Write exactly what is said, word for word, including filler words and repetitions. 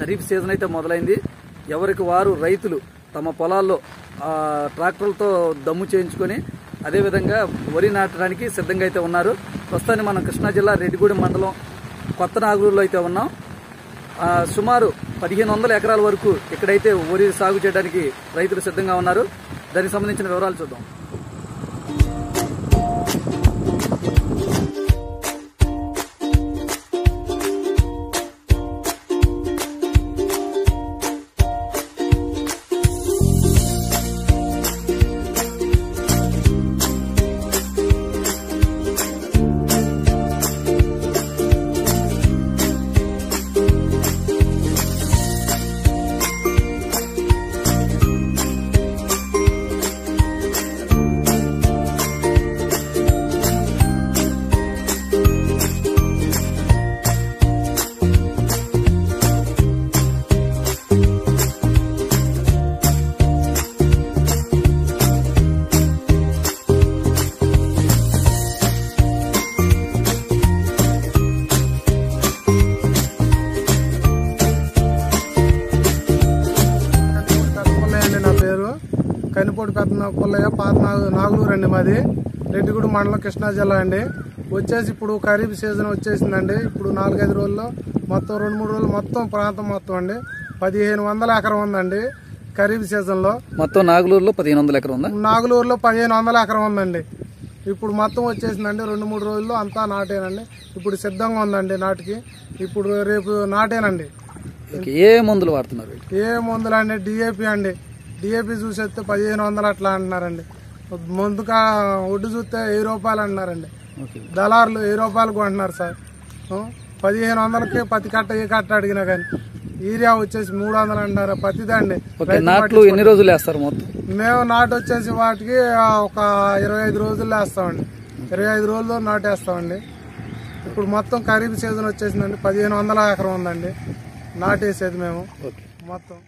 Kharif season అయితే మొదలైంది. ఎవరికి వారు రైతులు తమ పొలాల్లో ట్రాక్టర్లతో దమ్ము చేయించుకొని అదేవిధంగా వరి నాటడానికి సిద్ధంగా అయితే ఉన్నారు. ప్రస్తుతాన్ని మనం కృష్ణా జిల్లా రెడ్డిగూడెం మండలం కొత్త నాగూరులో అయితే ఉన్నాం. సుమారు పదిహేను వందల ఎకరాల వరకు ఇక్కడైతే వరి సాగు చేయడానికి రైతులు సిద్ధంగా ఉన్నారు. దానికి సంబంధించిన వివరాలు చూద్దాం. కనిపోటు పెద్ద పుల్లయ్య పాత నాగులూరు అండి. మాది రెడ్డిగూడెం మండలం కృష్ణా జిల్లా అండి. వచ్చేసి ఇప్పుడు ఖరీఫ్ సీజన్ వచ్చేసిందండి. ఇప్పుడు నాలుగైదు రోజుల్లో మొత్తం రెండు మూడు రోజులు మొత్తం ప్రాంతం మొత్తం అండి పదిహేను వందల ఎకరం ఉందండి. ఖరీఫ్ సీజన్ లో మొత్తం నాగులూరులో పదిహేను వందల ఎకరం ఉందా? నాగులూరులో పదిహేను వందల ఎకరం ఉందండి. ఇప్పుడు మొత్తం వచ్చేసిందండి. రెండు మూడు రోజుల్లో అంతా నాటేనండి. ఇప్పుడు సిద్ధంగా ఉందండి నాటికి. ఇప్పుడు రేపు నాటేనండి. ఏ మందులు వాడుతున్నారు? ఏ మందులు అండి? డిఏపి అండి. డిఏపి చూసేస్తే పదిహేను వందలు అట్లా అంటున్నారండి. ముందుగా ఒడ్డు చూస్తే వెయ్యి రూపాయలు అంటున్నారండి. దళారులు వెయ్యి రూపాయలు కొంటున్నారు సార్. పదిహేను వందలకి పత్తి కట్ట ఏ కట్ట అడిగినా కానీ యూరియా వచ్చేసి మూడు వందలు అంటున్నారు పత్తిదండి. నాట్లు ఎన్ని రోజులు వేస్తారు? మొత్తం మేము నాటు వచ్చేసి వాటికి ఒక ఇరవై ఐదు రోజుల్లో వేస్తామండి. ఇరవై ఐదు రోజుల్లో నాటేస్తామండి. ఇప్పుడు మొత్తం ఖరీఫ్ సీజన్ వచ్చేసిందండి. పదిహేను వందల ఎకరం ఉందండి నాటేసేది మేము మొత్తం.